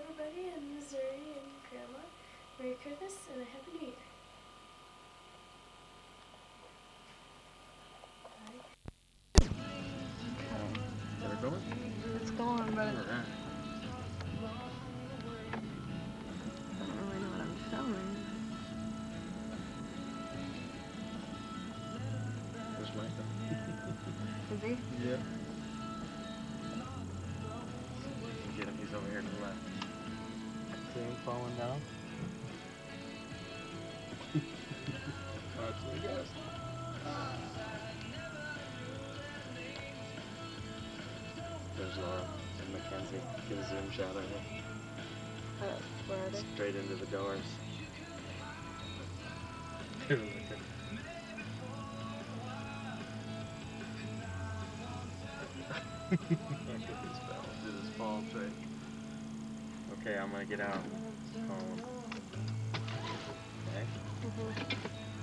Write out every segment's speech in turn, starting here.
everybody in Missouri and Grandma. Merry Christmas and a Happy New Year. Is it going? It's going, but Alright. I don't really know what I'm filming. There's Micah. Is he? Yeah. Get him, he's over here to the left. See him falling down? That's what he goes. There's Laura and Mackenzie. Get a zoom shot of her. Where are they? Straight into the doors. They're looking. Look at this fella. Did his fall trick. Okay, I'm gonna get out and call him. Okay?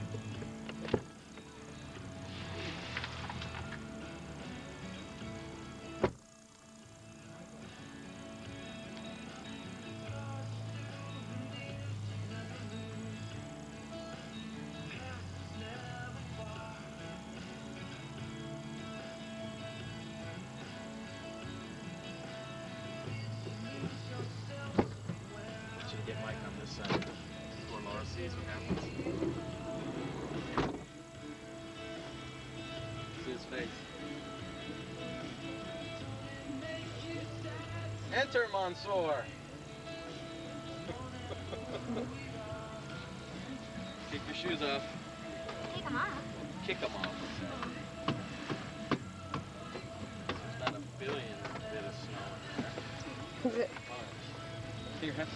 Want you to get Mike on this side before Laura sees what happens. See his face. Enter, Monsieur! Kick your shoes off. Take them off. Kick them off. There's not a billion bit of snow in there. Is it? Here, have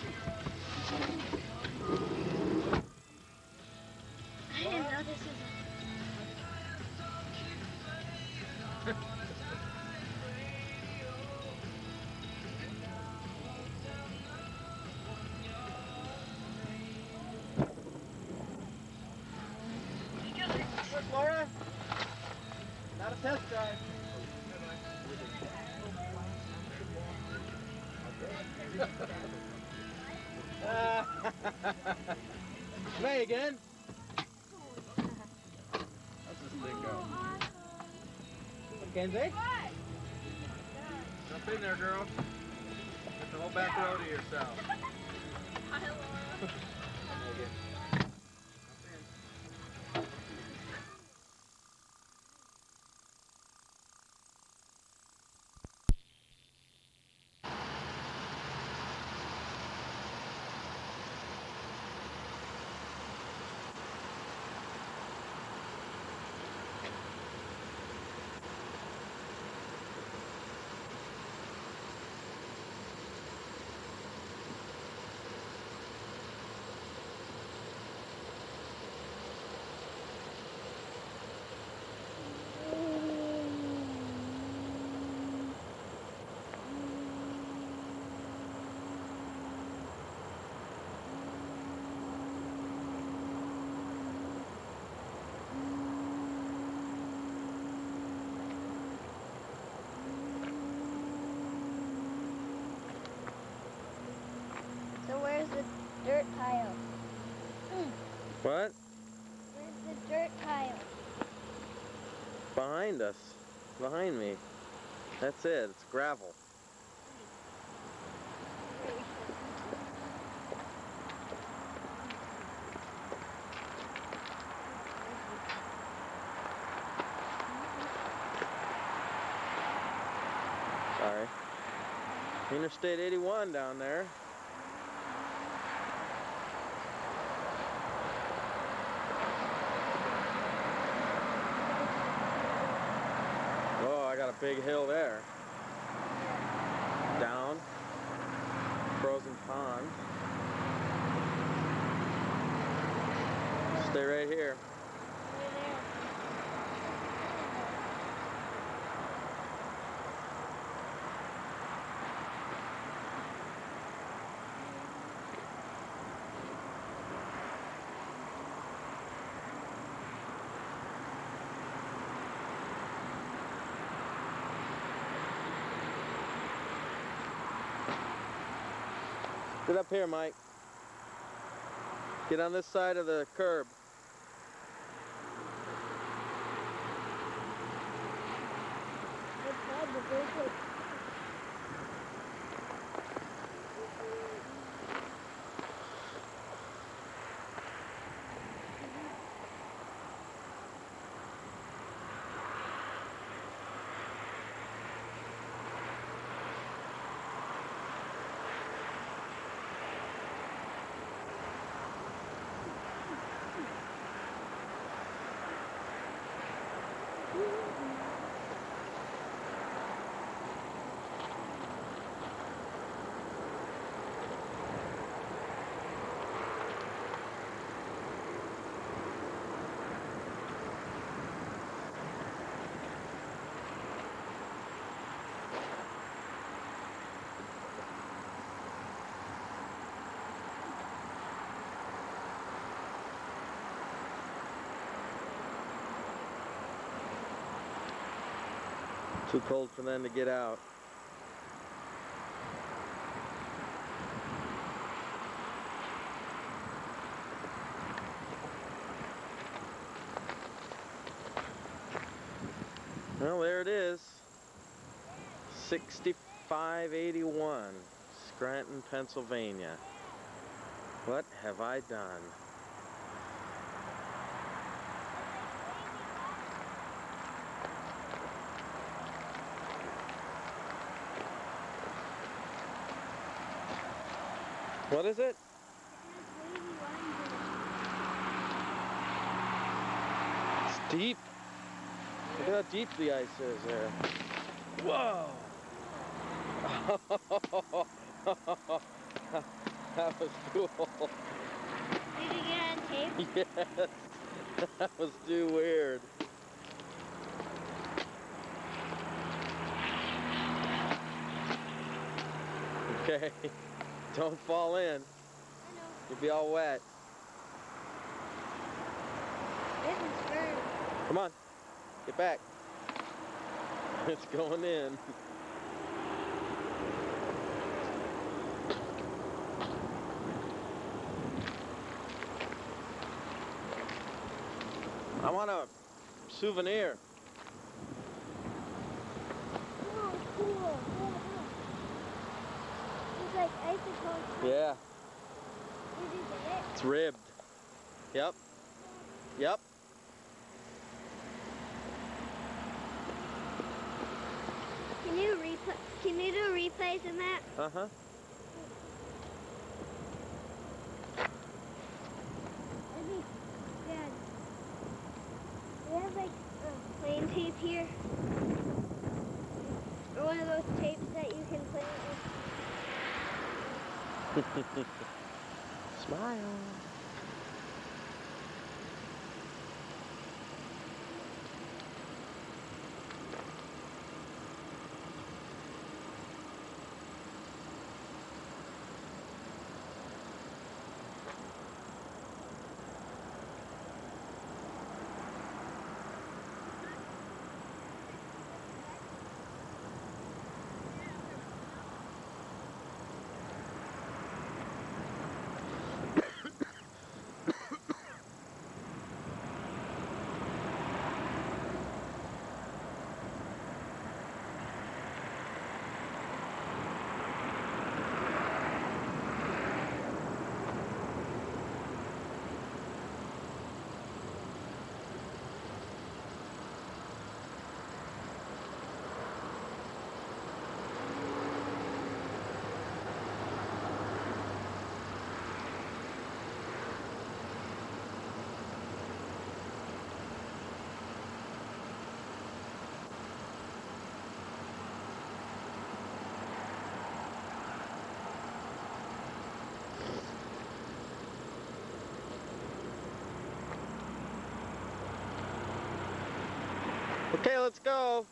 I didn't know this was Look, Laura! Not a test drive. May again. How's this thing go? Mackenzie? Jump in there, girl. Get the whole back row to yourself. Hi, Laura. So where's the dirt pile? What? Where's the dirt pile? Behind us. Behind me. That's it. It's gravel. Sorry. Interstate 81 down there. Oh, I got a big hill there. Down. Frozen pond. Stay right here. Get up here, Mike. Get on this side of the curb. Too cold for them to get out. Well, there it is. 6581, Scranton, Pennsylvania. What have I done? What is it? It's deep. Look at how deep the ice is there. Whoa! That was cool. Did you get on tape? Yes. That was too weird. Okay. Don't fall in. I know. You'll be all wet. This is firm. Come on. Get back. It's going in. I want a souvenir. Oh, cool. It's like icicle. Yeah, Did you get it? it's ribbed. Yep. Yep. Can you do replays in that? Uh-huh. That'd be good. We have like plane tape here. Or one of those tapes that you can play with. Smile. Okay, let's go.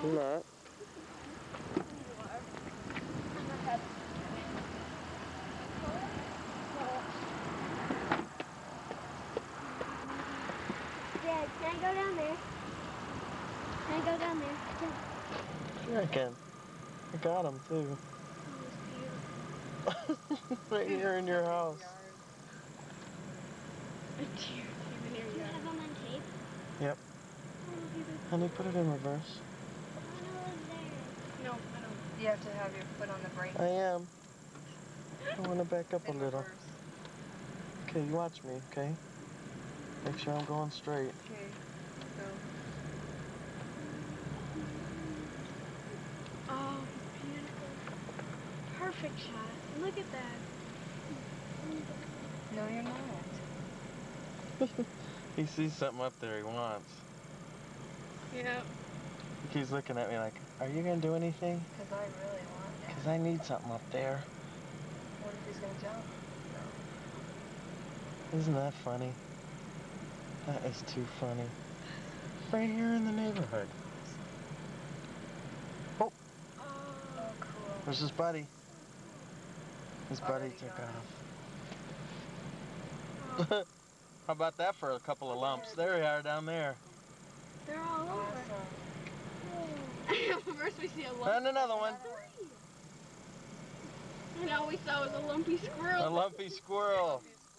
I'm not. Dad, can I go down there? Can I go down there? Sure I can. I got him too. Right here in your house. Do you have them on tape? Yep. Honey, put it in reverse. No, I don't. You have to have your foot on the brake. I am. I want to back up a In little. reverse. Okay, you watch me, okay? Make sure I'm going straight. Okay, go. Oh, beautiful. Perfect shot. Look at that. No, you're not. He sees something up there he wants. Yeah. He keeps looking at me like, are you going to do anything? Because I really want that. Because I need something up there. What if he's going to jump? Isn't that funny? That is too funny. Right here in the neighborhood. Oh, Oh, cool. there's his buddy. His buddy Already took gone. off. How about that for a couple of lumps? There they are down there. They're all over. Awesome. First we see a lump. And another one. And all we saw was a lumpy squirrel. A lumpy squirrel.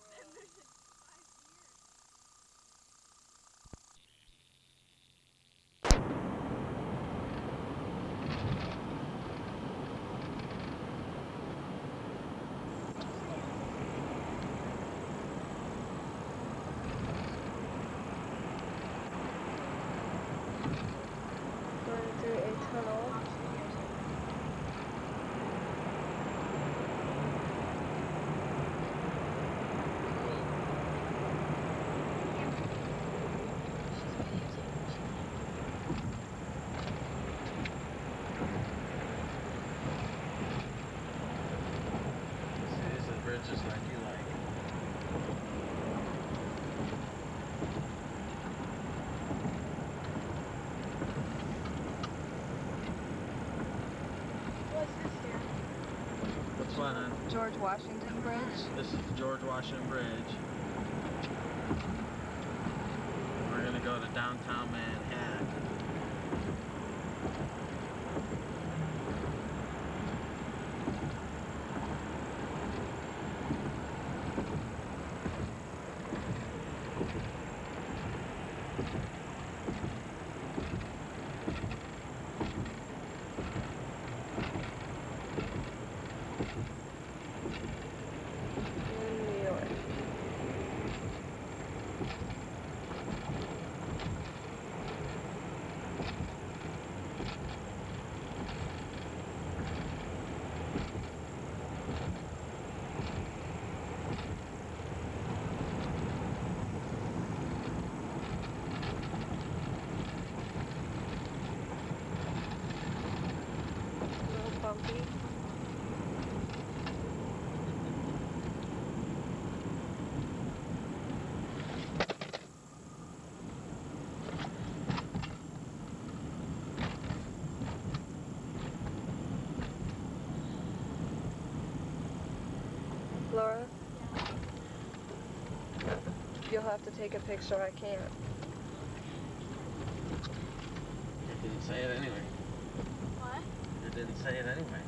Going through a tunnel. See, these are bridges like you like. What's this here? What's one, hon? George Washington Bridge. This is the George Washington Bridge. We're gonna go to downtown Manhattan. In New York. A little bumpy. Laura? You'll have to take a picture, I can't. You didn't say it anyway. What? You didn't say it anyway.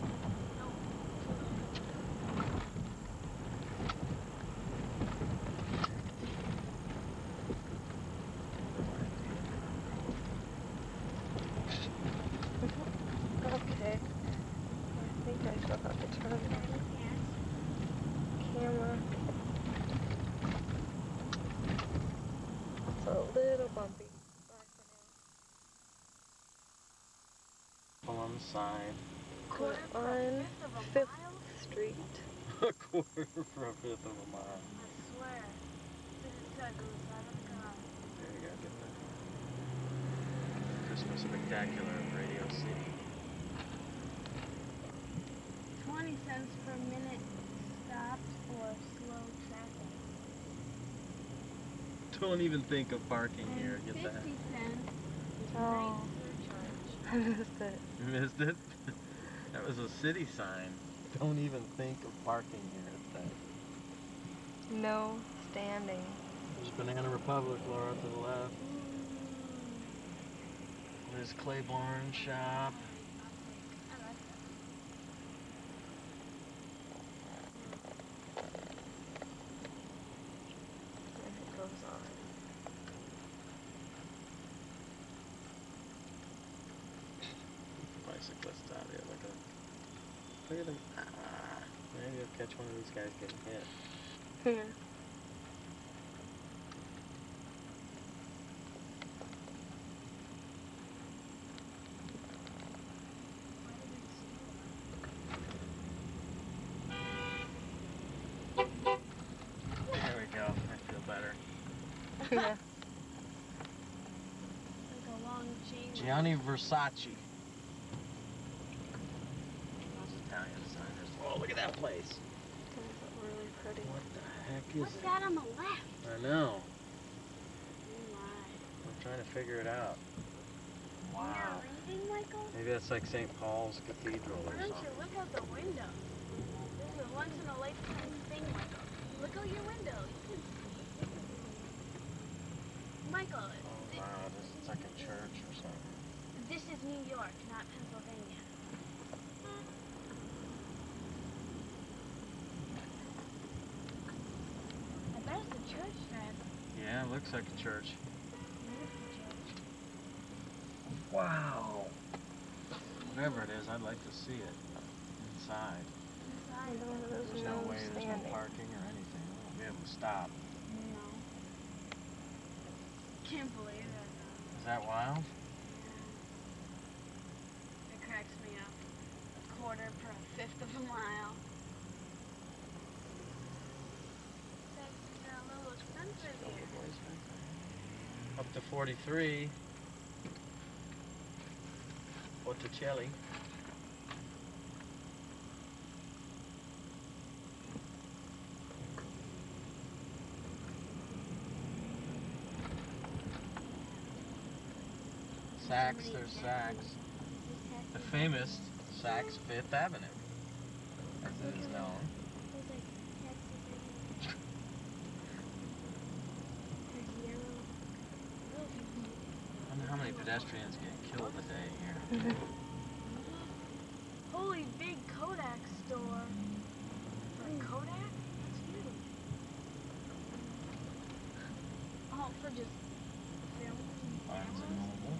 Okay. I think I still have to turn the camera. It's a little bumpy. Bye for On the side. now. We're on 5th Street. A quarter for a fifth of a mile. I swear. This is God. There you go, get the Christmas spectacular of Radio City. 20 cents per minute stopped for slow traffic. Don't even think of parking here, And get 50 that. cents Oh. night surcharge. I missed it. You missed it? That was a city sign. Don't even think of parking here at that. No standing. There's Banana Republic, Laura, to the left. There's Claiborne Shop. I like that. And it goes on. Bicyclists out here. Look at them. Ah, maybe I'll catch one of these guys getting hit. Here. There we go. I feel better. Yeah. Like a long chain. Gianni Versace. Those Italian designers. Oh, look at that place. It's really pretty. What the heck is What's it? that on the left? I know. Oh my. I'm trying to figure it out. Wow. You're reading, Michael? Maybe that's like St. Paul's Cathedral Why or don't you something. look out the window? This is a once in a lifetime thing, Michael. Look out your window. You can see. Michael, Oh wow, this is like a church or something. this is New York, not Pennsylvania. I bet it's a church then. Yeah, it looks like a church. It is a church. Wow. Whatever it is, I'd like to see it inside. I know there's There's no no way, there's no standing. parking or anything. We won't be able to stop. No. Can't believe it. Is that wild? It cracks me up. A quarter per fifth of a mile. That's a little expensive here. Up to 43. Botticelli. Saks, there's Saks. The famous Saks Fifth Avenue, as it is known. I wonder how many pedestrians get killed a day here. Holy big Kodak store. For Kodak? That's huge. Oh, for just films. Barnes and Noble.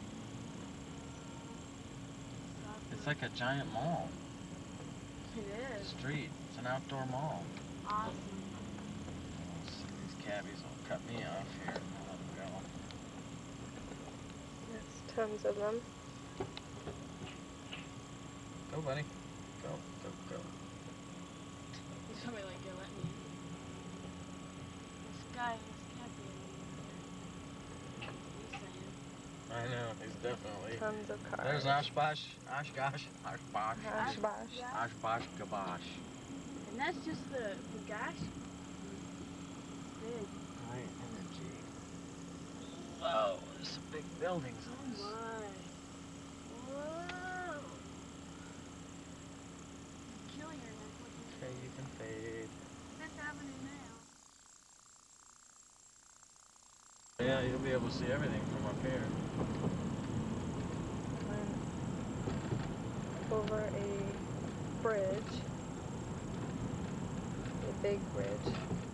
It's like a giant mall. It is. Street. It's an outdoor mall. Awesome. Let's see, these cabbies will cut me off here. I'll let them There's tons of them. go. Go, buddy. Go, go, go. Somebody like you let me in. This guy can't be in. He's saying. I know, he's definitely. Tons of cars. There's Oshkosh, Oshkosh, Oshkosh, Oshkosh. Oshkosh, Gabosh. And that's just the gosh. Big. High energy. Whoa, there's some big buildings Oh on this. my. Whoa. Kill your neck with Okay, you can fade. Fifth Avenue now. Yeah, you'll be able to see everything from up here. Went over a bridge. A big bridge.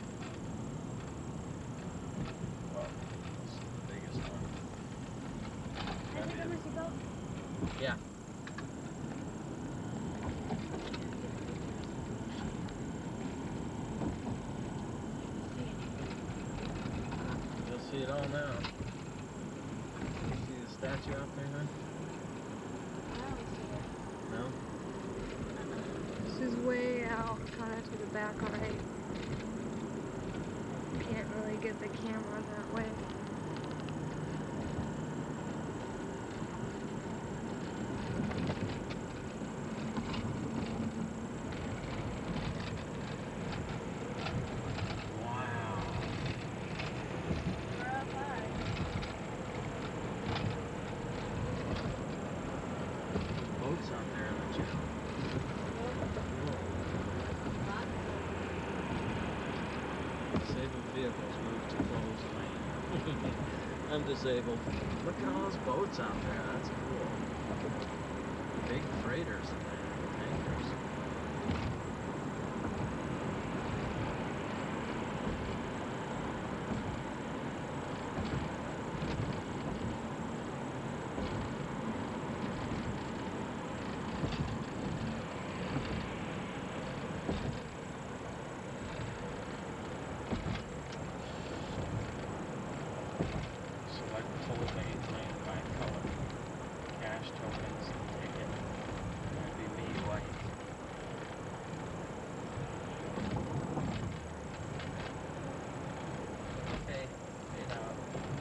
Well, this is the biggest one. Is it a mercy boat? Yeah. You'll see it all now. You see the statue out there, huh? I don't see it. No? This is way out, kind of to the back right. Can't really get the camera that way. Wow. We're up high. Disabled vehicles move to closed lane. I'm disabled. Look at all those boats out there. That's cool. Big freighters in there. Tankers. Select full lane by color. Cash tokens and ticket. That'd be me, white. Okay, fade out.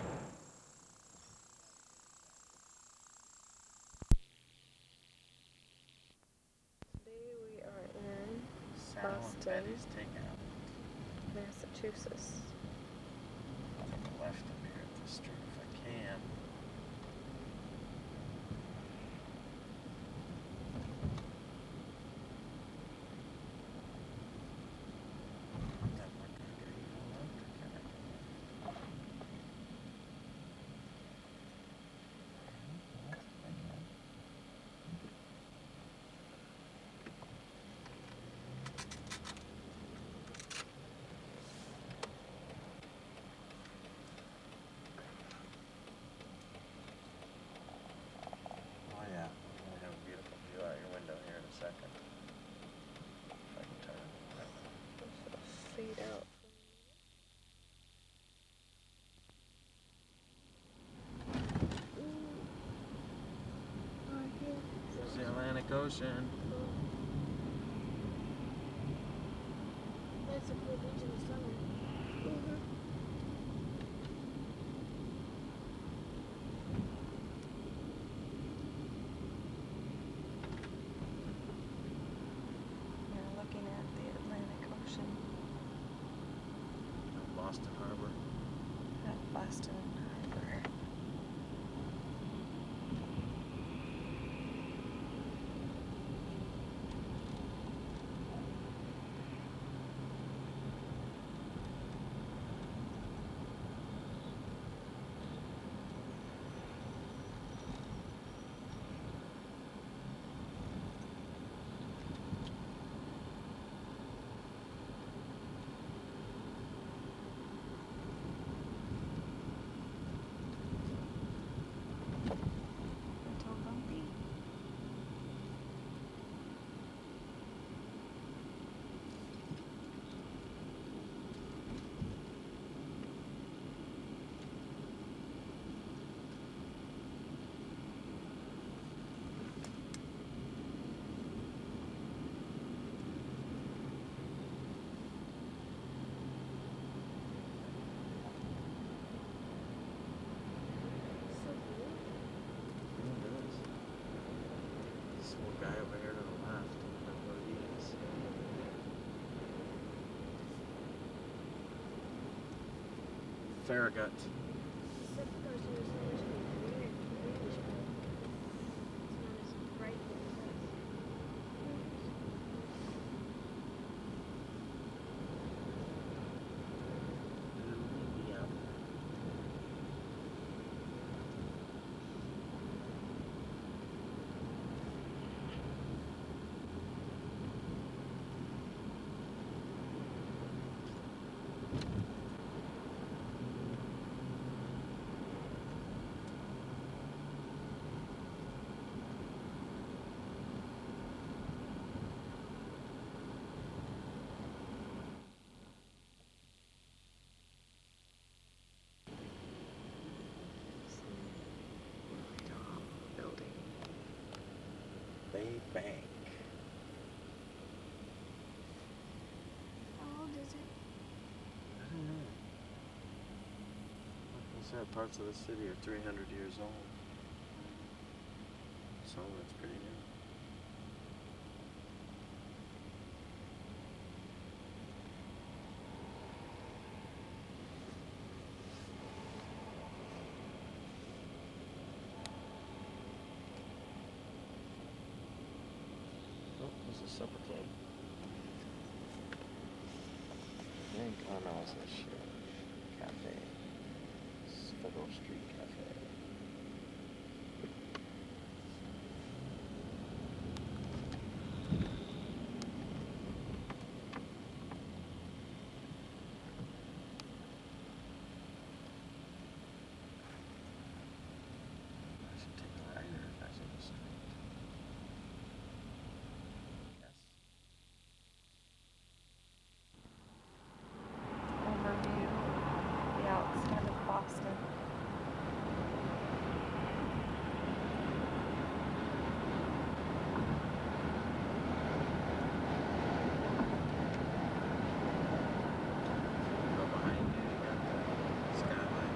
Today we are in Sal and Boston. Betty's takeout. Massachusetts. I'll take a left up here at this street if I can. That might be good. Left or can I? Oh yeah, we have a beautiful view out your window here in a second. If I can turn it. Fade out. There's the Atlantic Ocean. That's a cool beach in the summer. You're looking at the Atlantic Ocean Boston Harbor. at Boston Harbor. Little bumpy. So blue. It is. This little guy over here to the left. I don't know what he is. Farragut. Except for those who are supposed to be greenish blue. It's not as bright as this. Yeah. Building. Bay Bank. How old is it? I don't know. Like I said, parts of the city are 300 years old. So that's pretty new. Oh, there's a supper club. Thank Oh no, it's a shit. Cafe. It's Federal Street Cafe. I should take a right or if I should go straight. Yes. Overview the outside of Boston. Go behind you, you got the skyline.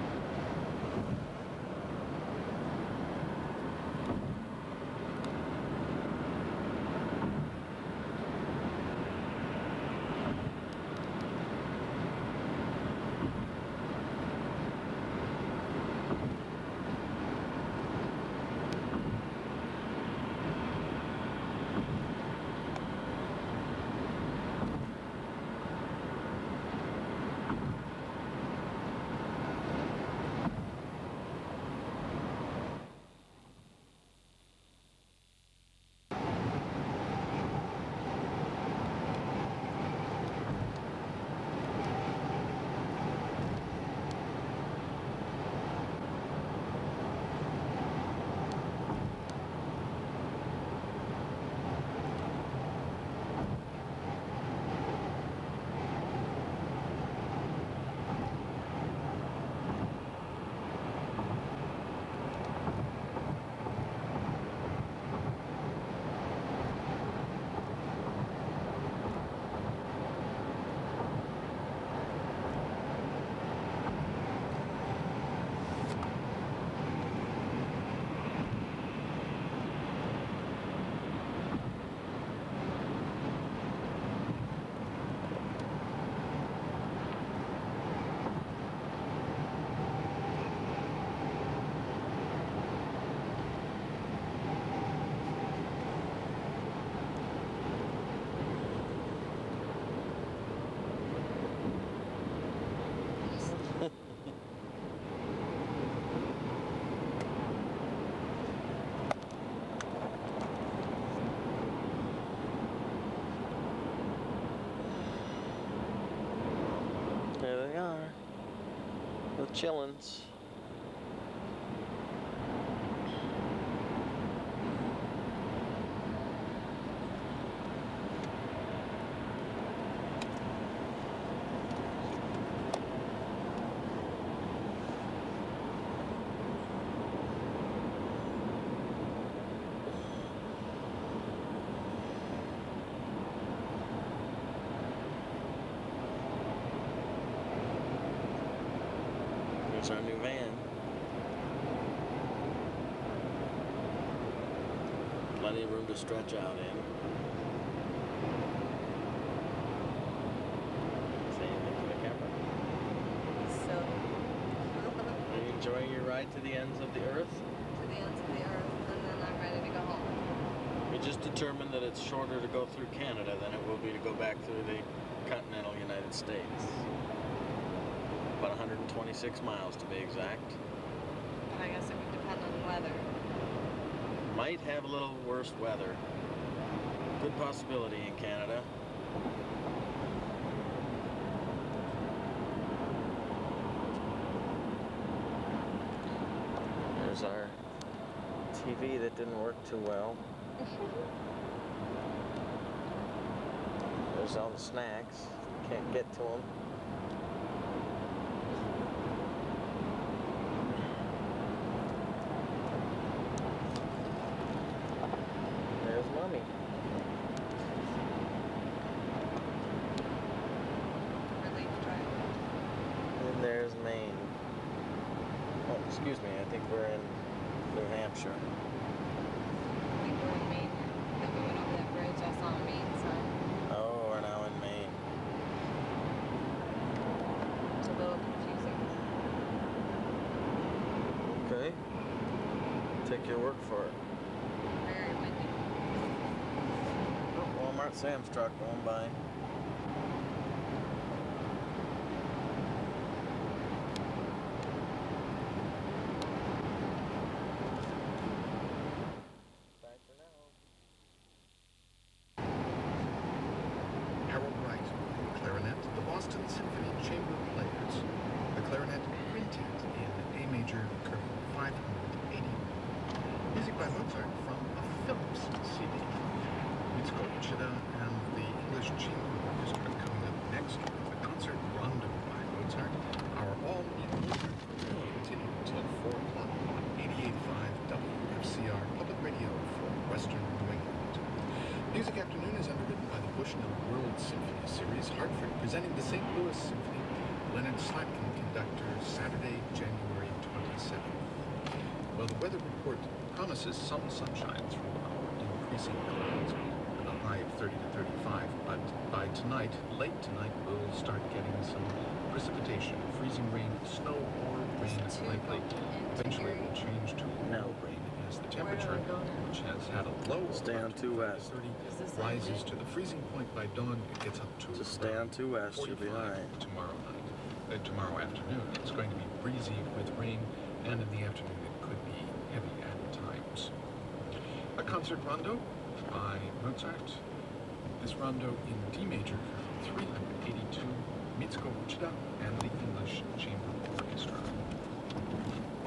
There they are. The chillins. Here's our new van. Plenty of room to stretch out in. Say anything to the camera. So, Are you enjoying your ride to the ends of the earth? to the ends of the earth, and then I'm ready to go home. We just determined that it's shorter to go through Canada than it will be to go back through the continental United States. About 126 miles to be exact. But I guess it would depend on the weather. Might have a little worse weather. Good possibility in Canada. There's our TV that didn't work too well. There's all the snacks. Can't get to them. There's Mommy. Relief drive. And there's Maine. Oh, excuse me, I think we're in New Hampshire. I think we're in Maine. Then we went over that bridge. I saw a Maine sign. Oh, we're now in Maine. It's a little confusing. Okay. Take your word for it. Very windy. Oh, Walmart Sam's truck going by. Promotional World Symphony Series, Hartford, presenting the St. Louis Symphony, Leonard Slatkin, conductor, Saturday, January 27th. Well, the weather report promises some sunshine throughout, increasing clouds with a high of 30 to 35, but by tonight, late tonight, we'll start getting some precipitation, freezing rain, snow, or rain likely. Eventually, it will change to mild rain as the temperature, which has had a low of Stay on about 2 west. 30, rises to the freezing point by dawn. It gets up to Just stay on 2 west, you'll be 45 alright. tomorrow night. Tomorrow afternoon, it's going to be breezy with rain, and in the afternoon it could be heavy at times. A concert rondo by Mozart. This rondo in D major, 382, Mitsuko Uchida and the English Chamber Orchestra.